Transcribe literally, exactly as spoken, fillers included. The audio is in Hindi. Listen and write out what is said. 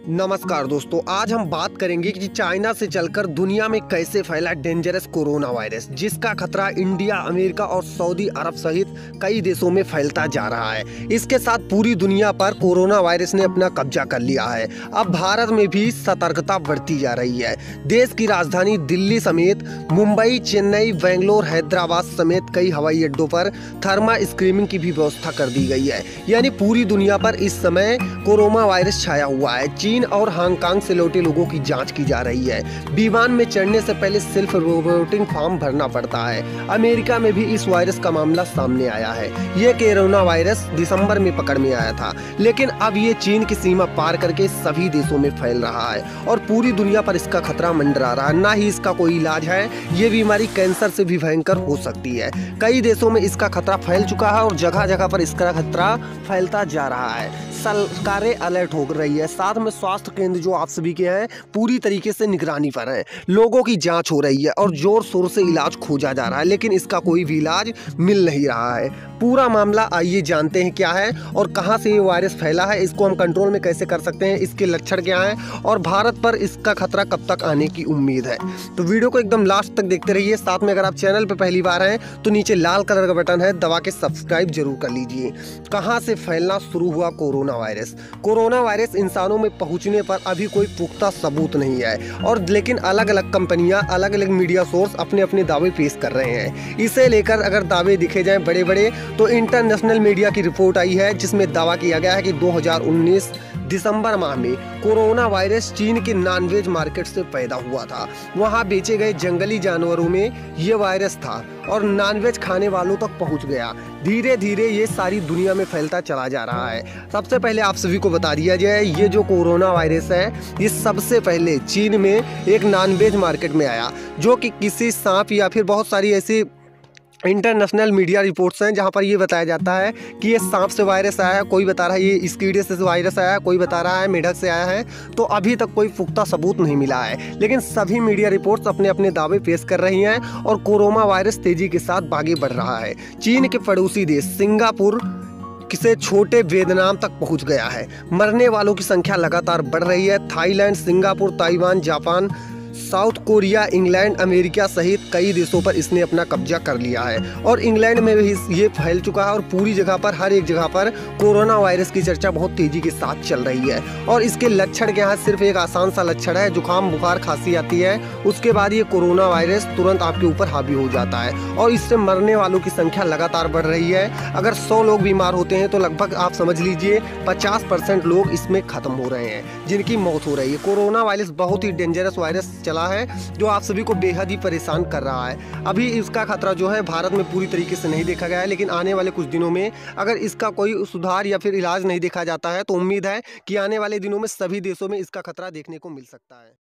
नमस्कार दोस्तों, आज हम बात करेंगे कि चाइना से चलकर दुनिया में कैसे फैला डेंजरस कोरोना वायरस, जिसका खतरा इंडिया, अमेरिका और सऊदी अरब सहित कई देशों में फैलता जा रहा है। इसके साथ पूरी दुनिया पर कोरोना वायरस ने अपना कब्जा कर लिया है। अब भारत में भी सतर्कता बढ़ती जा रही है। देश की राजधानी दिल्ली समेत मुंबई, चेन्नई, बेंगलोर, हैदराबाद समेत कई हवाई अड्डों पर थर्मा स्क्रीनिंग की भी व्यवस्था कर दी गई है। यानी पूरी दुनिया पर इस समय कोरोना वायरस छाया हुआ है। चीन और हांगकांग से लौटे लोगों की जांच की जा रही है। विमान में चढ़ने से पहले सिर्फ रिपोर्टिंग फॉर्म भरना पड़ता है। अमेरिका में भी इस वायरस का मामला सामने आया है। ये कोरोना वायरस दिसंबर में पकड़ में आया था, लेकिन अब ये चीन की सीमा पार करके सभी देशों में फैल रहा है और पूरी दुनिया पर इसका खतरा मंडरा रहा है। ना ही इसका कोई इलाज है। ये बीमारी कैंसर से भी भयंकर हो सकती है। कई देशों में इसका खतरा फैल चुका है और जगह जगह पर इसका खतरा फैलता जा रहा है। सरकारें अलर्ट हो रही है। साथ में स्वास्थ्य केंद्र जो आप सभी के हैं पूरी तरीके से निगरानी पर हैं। लोगों की जांच हो रही है और जोर शोर से इलाज खोजा जा रहा है, लेकिन इसका कोई भी इलाज मिल नहीं रहा है। पूरा मामला आइए जानते हैं क्या है और कहां से ये वायरस फैला है, इसको हम कंट्रोल में कैसे कर सकते हैं, इसके लक्षण क्या हैं और भारत पर इसका खतरा कब तक आने की उम्मीद है। तो वीडियो को एकदम लास्ट तक देखते रहिए। साथ में अगर आप चैनल पर पहली बार हैं तो नीचे लाल कलर का बटन है, दबा के सब्सक्राइब जरूर कर लीजिए। कहां से फैलना शुरू हुआ कोरोना वायरस? कोरोना वायरस इंसानों में पहुंचने पर अभी कोई पुख्ता सबूत नहीं है, और लेकिन अलग अलग कंपनियां, अलग अलग मीडिया सोर्स अपने अपने दावे पेश कर रहे हैं। इसे लेकर अगर दावे दिखे जाएं बड़े बड़े, तो इंटरनेशनल मीडिया की रिपोर्ट आई है जिसमें दावा किया गया है कि दो हज़ार उन्नीस दिसंबर माह में कोरोना वायरस चीन के नॉनवेज मार्केट से पैदा हुआ था। वहां बेचे गए जंगली जानवरों में ये वायरस था और नॉनवेज खाने वालों तक पहुंच गया। धीरे धीरे ये सारी दुनिया में फैलता चला जा रहा है। सबसे पहले आप सभी को बता दिया जाए, ये जो कोरोना वायरस है ये सबसे पहले चीन में एक नॉनवेज मार्केट में आया, जो कि किसी सांप या फिर बहुत सारी ऐसी इंटरनेशनल मीडिया रिपोर्ट्स हैं जहां पर ये बताया जाता है कि ये सांप से वायरस आया है, कोई बता रहा है ये स्कीडे से वायरस आया है, कोई बता रहा है मेढक से आया है। तो अभी तक कोई पुख्ता सबूत नहीं मिला है, लेकिन सभी मीडिया रिपोर्ट्स अपने अपने दावे पेश कर रही हैं और कोरोना वायरस तेजी के साथ आगे बढ़ रहा है। चीन के पड़ोसी देश सिंगापुर किसे छोटे वियतनाम तक पहुंच गया है। मरने वालों की संख्या लगातार बढ़ रही है। Thailand, Singapore, Taiwan, Japan, South Korea, England, America सहित कई देशों पर इसने अपना कब्जा कर लिया है और इंग्लैंड में भी ये फैल चुका है और पूरी जगह पर, हर एक जगह पर कोरोना वायरस की चर्चा बहुत तेजी के साथ चल रही है। और इसके लक्षण क्या है? सिर्फ एक आसान सा लक्षण है, जुकाम, बुखार, खांसी आती है, उसके बाद ये कोरोना वायरस तुरंत आपके ऊपर हावी हो जाता है और इससे मरने वालों की संख्या लगातार बढ़ रही है। अगर सौ लोग बीमार होते हैं तो लगभग आप समझ लीजिए पचास परसेंट लोग इसमें खत्म हो रहे हैं, जिनकी मौत हो रही है। कोरोना वायरस बहुत ही डेंजरस वायरस चला है जो आप सभी को बेहद ही परेशान कर रहा है। अभी इसका खतरा जो है भारत में पूरी तरीके से नहीं देखा गया है, लेकिन आने वाले कुछ दिनों में अगर इसका कोई सुधार या फिर इलाज नहीं देखा जाता है तो उम्मीद है कि आने वाले दिनों में सभी देशों में इसका खतरा देखने को मिल सकता है।